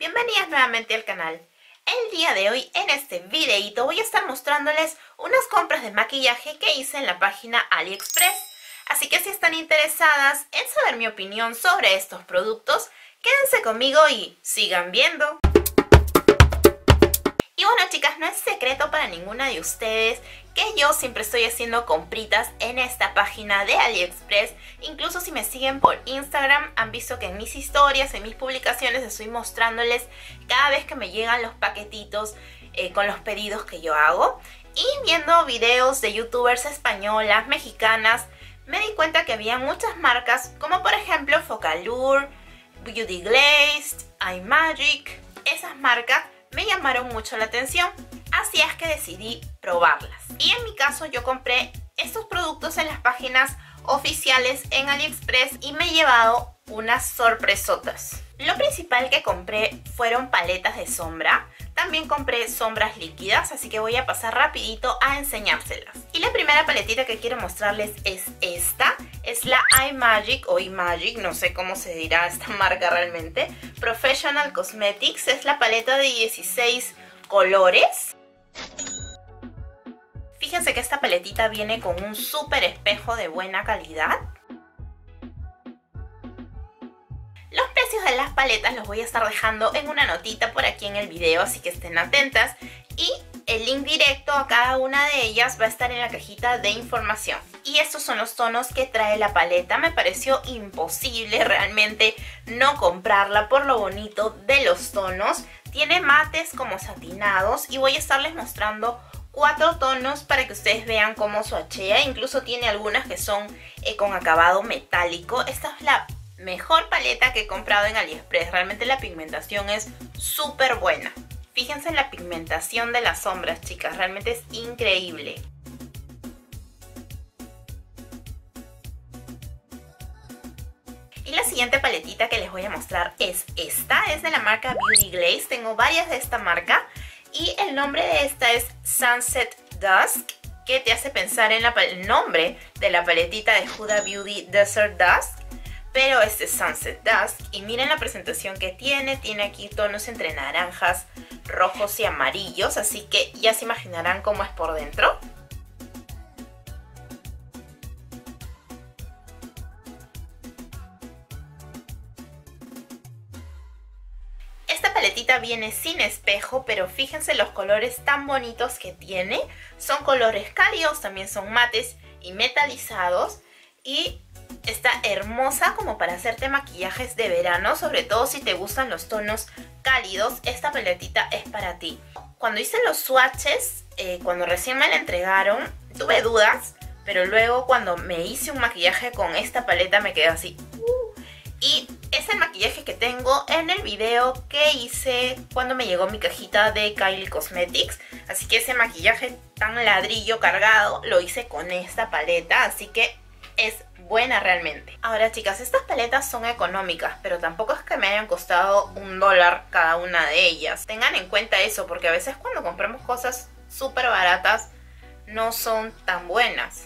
Bienvenidas nuevamente al canal. El día de hoy en este videito voy a estar mostrándoles unas compras de maquillaje que hice en la página AliExpress. Así que si están interesadas en saber mi opinión sobre estos productos, quédense conmigo y sigan viendo. Y bueno chicas, no es secreto para ninguna de ustedes que yo siempre estoy haciendo compritas en esta página de AliExpress. Incluso si me siguen por Instagram han visto que en mis historias, en mis publicaciones estoy mostrándoles cada vez que me llegan los paquetitos con los pedidos que yo hago. Y viendo videos de youtubers españolas, mexicanas, me di cuenta que había muchas marcas como por ejemplo Focallure, Beauty Glazed, iMagic. Esas marcas me llamaron mucho la atención, así es que decidí probarlas. Y en mi caso yo compré estos productos en las páginas oficiales en AliExpress y me he llevado unas sorpresotas. Lo principal que compré fueron paletas de sombra. También compré sombras líquidas, así que voy a pasar rapidito a enseñárselas. Y la primera paletita que quiero mostrarles es esta. Es la iMagic o iMagic, no sé cómo se dirá esta marca realmente. Professional Cosmetics, es la paleta de 16 colores. Fíjense que esta paletita viene con un súper espejo de buena calidad. Los precios de las paletas los voy a estar dejando en una notita por aquí en el video, así que estén atentas. Y el link directo a cada una de ellas va a estar en la cajita de información. Y estos son los tonos que trae la paleta. Me pareció imposible realmente no comprarla por lo bonito de los tonos. Tiene mates como satinados y voy a estarles mostrando 4 tonos para que ustedes vean cómo swatchea. Incluso tiene algunas que son con acabado metálico. Esta es la mejor paleta que he comprado en AliExpress. Realmente la pigmentación es súper buena. Fíjense en la pigmentación de las sombras, chicas. Realmente es increíble. Y la siguiente paletita que les voy a mostrar es esta. Es de la marca Beauty Glazed. Tengo varias de esta marca. Y el nombre de esta es Sunset Dusk, que te hace pensar en el nombre de la paletita de Huda Beauty Desert Dusk. Pero este es Sunset Dusk y miren la presentación que tiene. Tiene aquí tonos entre naranjas, rojos y amarillos, así que ya se imaginarán cómo es por dentro. Esta paletita viene sin espejo, pero fíjense los colores tan bonitos que tiene. Son colores cálidos, también son mates y metalizados y está hermosa como para hacerte maquillajes de verano, sobre todo si te gustan los tonos cálidos. Esta paletita es para ti. Cuando hice los swatches, cuando recién me la entregaron, tuve dudas, pero luego cuando me hice un maquillaje con esta paleta me quedé así. Y es el maquillaje que tengo en el video que hice cuando me llegó mi cajita de Kylie Cosmetics. Así que ese maquillaje tan ladrillo cargado lo hice con esta paleta, así que es buena realmente. Ahora chicas, estas paletas son económicas, pero tampoco es que me hayan costado $1 cada una de ellas. Tengan en cuenta eso, porque a veces cuando compramos cosas súper baratas no son tan buenas.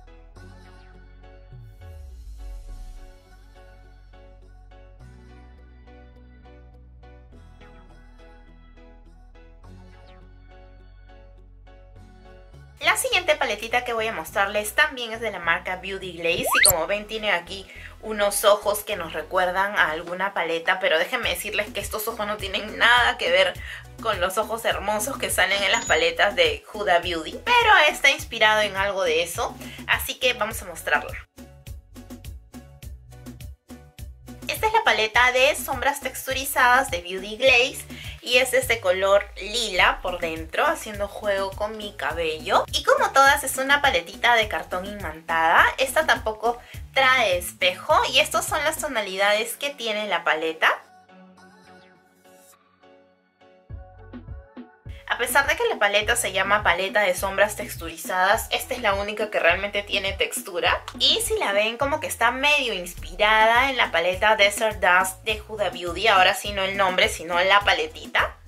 La siguiente paletita que voy a mostrarles también es de la marca Beauty Glazed y como ven tiene aquí unos ojos que nos recuerdan a alguna paleta, pero déjenme decirles que estos ojos no tienen nada que ver con los ojos hermosos que salen en las paletas de Huda Beauty, pero está inspirado en algo de eso, así que vamos a mostrarla. Esta es la paleta de sombras texturizadas de Beauty Glazed y es de este color lila por dentro, haciendo juego con mi cabello. Y como todas es una paletita de cartón imantada, esta tampoco trae espejo y estas son las tonalidades que tiene la paleta. A pesar de que la paleta se llama paleta de sombras texturizadas, esta es la única que realmente tiene textura. Y si la ven como que está medio inspirada en la paleta Desert Dusk de Huda Beauty. Ahora sí no el nombre, sino la paletita.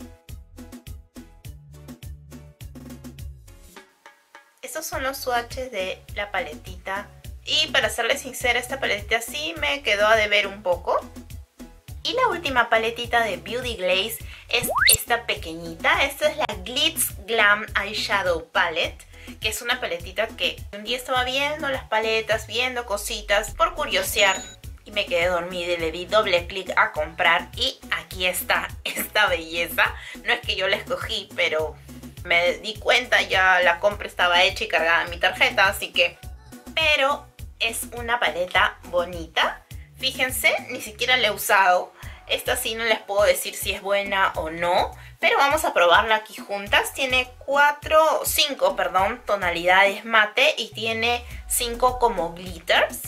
Estos son los swatches de la paletita. Y para serles sincera, esta paletita sí me quedó a deber un poco. Y la última paletita de Beauty Glaze es esta pequeñita. Esta es la Glitz Glam Eyeshadow Palette, que es una paletita que un día estaba viendo las paletas, viendo cositas por curiosear y me quedé dormida y le di doble clic a comprar y aquí está esta belleza. No es que yo la escogí, pero me di cuenta, ya la compra estaba hecha y cargada en mi tarjeta, así que... Pero es una paleta bonita. Fíjense, ni siquiera la he usado. Esta sí no les puedo decir si es buena o no, pero vamos a probarla aquí juntas. Tiene 5 tonalidades mate y tiene 5 como glitters.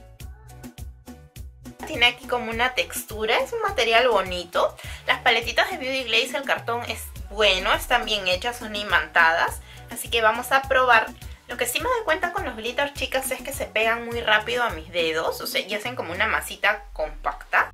Tiene aquí como una textura, es un material bonito. Las paletitas de Beauty Glaze, el cartón es bueno, están bien hechas, son imantadas. Así que vamos a probar. Lo que sí me doy cuenta con los glitters, chicas, es que se pegan muy rápido a mis dedos. O sea, y hacen como una masita compacta.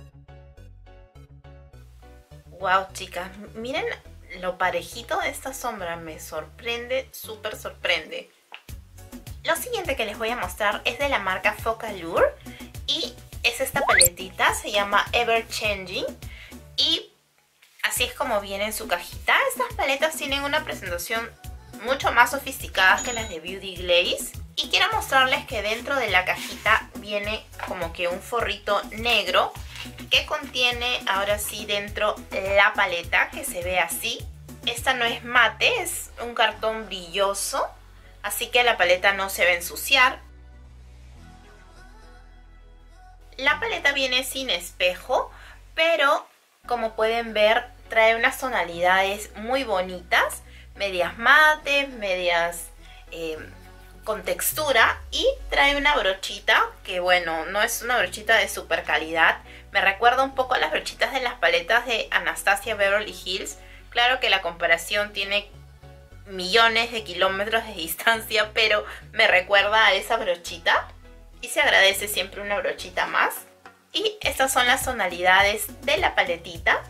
Wow, chicas, miren lo parejito de esta sombra. Me sorprende, súper sorprende. Lo siguiente que les voy a mostrar es de la marca Focallure. Y es esta paletita, se llama Ever Changing. Y así es como viene en su cajita. Estas paletas tienen una presentación mucho más sofisticadas que las de Beauty Glaze. Y quiero mostrarles que dentro de la cajita viene como que un forrito negro que contiene ahora sí dentro la paleta, que se ve así. Esta no es mate, es un cartón brilloso, así que la paleta no se va a ensuciar. La paleta viene sin espejo, pero como pueden ver trae unas tonalidades muy bonitas. Medias mates, medias con textura, y trae una brochita que, bueno, no es una brochita de super calidad. Me recuerda un poco a las brochitas de las paletas de Anastasia Beverly Hills. Claro que la comparación tiene millones de kilómetros de distancia, pero me recuerda a esa brochita y se agradece siempre una brochita más. Y estas son las tonalidades de la paletita.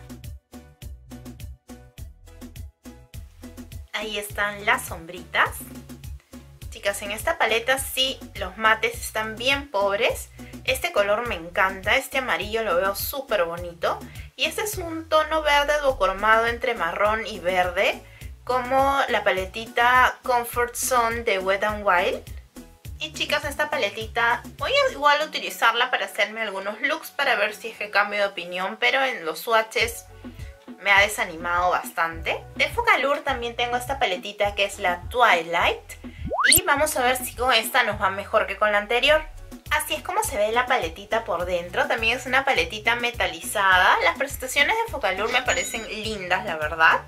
Ahí están las sombritas. Chicas, en esta paleta sí los mates están bien pobres. Este color me encanta, este amarillo lo veo súper bonito. Y este es un tono verde duocromado entre marrón y verde, como la paletita Comfort Zone de Wet n Wild. Y chicas, esta paletita voy a igual utilizarla para hacerme algunos looks, para ver si es que cambio de opinión, pero en los swatches me ha desanimado bastante. De Focallure también tengo esta paletita que es la Twilight. Y vamos a ver si con esta nos va mejor que con la anterior. Así es como se ve la paletita por dentro. También es una paletita metalizada. Las presentaciones de Focallure me parecen lindas, la verdad.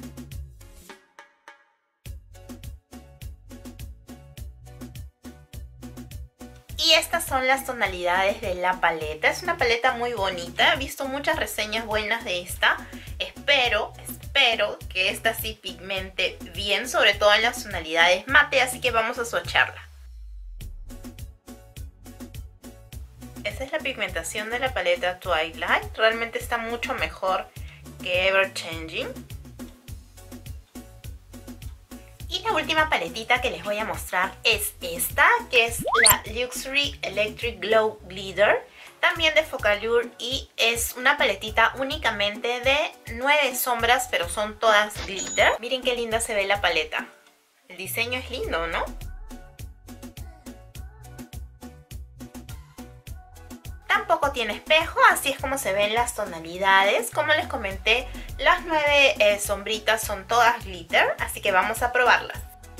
Y estas son las tonalidades de la paleta. Es una paleta muy bonita. He visto muchas reseñas buenas de esta. Espero que esta sí pigmente bien, sobre todo en las tonalidades mate. Así que vamos a swatcharla. Esta es la pigmentación de la paleta Twilight. Realmente está mucho mejor que Ever Changing. Y la última paletita que les voy a mostrar es esta, que es la Luxury Electric Glow Glitter, también de Focallure, y es una paletita únicamente de 9 sombras, pero son todas glitter. Miren qué linda se ve la paleta. El diseño es lindo, ¿no? Tampoco tiene espejo, así es como se ven las tonalidades. Como les comenté, las 9 sombritas son todas glitter, así que vamos a probarlas.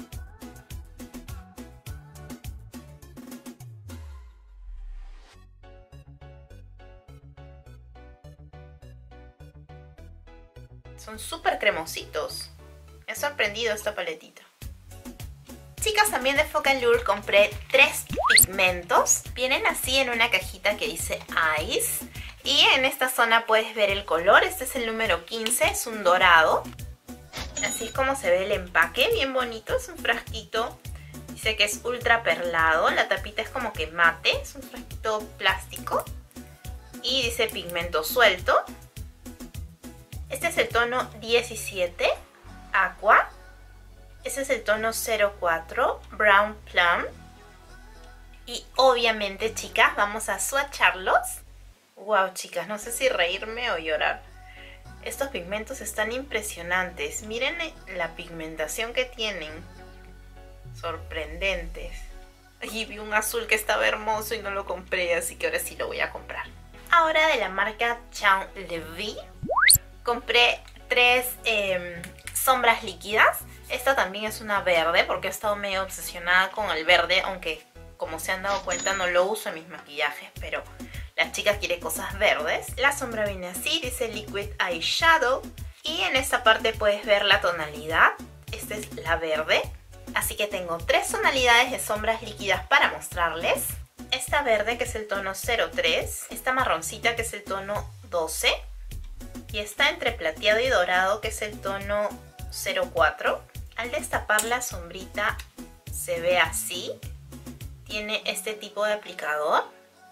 Son súper cremositos. Me ha sorprendido esta paletita. Chicas, también de Focallure compré 3 pigmentos. Vienen así en una cajita que dice Ice. Y en esta zona puedes ver el color. Este es el número 15, es un dorado. Así es como se ve el empaque, bien bonito. Es un frasquito, dice que es ultra perlado. La tapita es como que mate, es un frasquito plástico. Y dice pigmento suelto. Este es el tono 17, Aqua. Este es el tono 04, Brown Plum. Y obviamente, chicas, vamos a swatcharlos. Wow, chicas, no sé si reírme o llorar. Estos pigmentos están impresionantes. Miren la pigmentación que tienen. Sorprendentes. Y vi un azul que estaba hermoso y no lo compré, así que ahora sí lo voy a comprar. Ahora de la marca Chanlevi compré 3 sombras líquidas. Esta también es una verde porque he estado medio obsesionada con el verde, aunque como se han dado cuenta no lo uso en mis maquillajes, pero la chica quiere cosas verdes. La sombra viene así, dice Liquid Eyeshadow, y en esta parte puedes ver la tonalidad. Esta es la verde, así que tengo 3 tonalidades de sombras líquidas para mostrarles. Esta verde, que es el tono 03, esta marroncita, que es el tono 12, y está entre plateado y dorado, que es el tono 04. Al destapar la sombrita se ve así. Tiene este tipo de aplicador.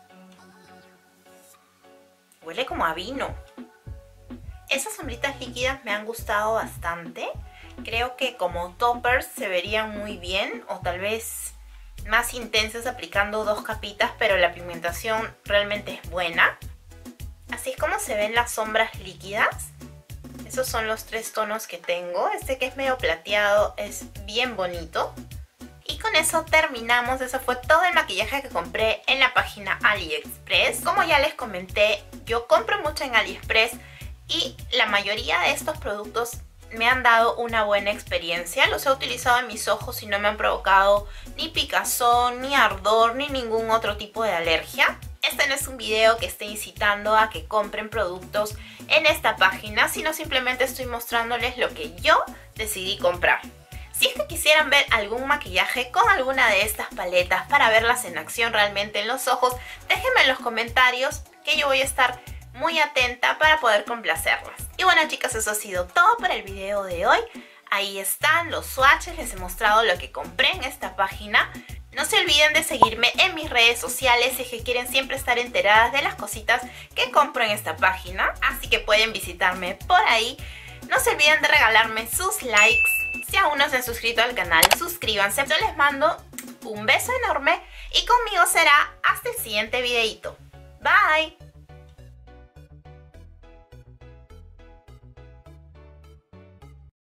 Huele como a vino. Esas sombritas líquidas me han gustado bastante. Creo que como toppers se verían muy bien, o tal vez más intensas aplicando 2 capitas, pero la pigmentación realmente es buena. Así es como se ven las sombras líquidas. Esos son los 3 tonos que tengo. Este, que es medio plateado, es bien bonito. Y con eso terminamos. Eso fue todo el maquillaje que compré en la página AliExpress. Como ya les comenté, yo compro mucho en AliExpress y la mayoría de estos productos me han dado una buena experiencia. Los he utilizado en mis ojos y no me han provocado ni picazón, ni ardor, ni ningún otro tipo de alergia. Este no es un video que esté incitando a que compren productos en esta página, sino simplemente estoy mostrándoles lo que yo decidí comprar. Si es que quisieran ver algún maquillaje con alguna de estas paletas para verlas en acción realmente en los ojos, déjenme en los comentarios que yo voy a estar muy atenta para poder complacerlas. Y bueno, chicas, eso ha sido todo por el video de hoy. Ahí están los swatches, les he mostrado lo que compré en esta página. No se olviden de seguirme en mis redes sociales si es que quieren siempre estar enteradas de las cositas que compro en esta página. Así que pueden visitarme por ahí. No se olviden de regalarme sus likes. Si aún no se han suscrito al canal, suscríbanse. Yo les mando un beso enorme y conmigo será hasta el siguiente videito. Bye.